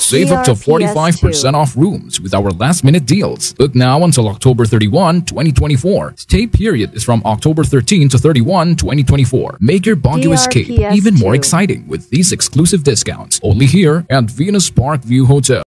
Save up to 45% off rooms with our last-minute deals. Book now until October 31, 2024. Stay period is from October 13 to 31, 2024. Make your Baguio escape even more exciting with these exclusive discounts. Only here at Venus Park View Hotel.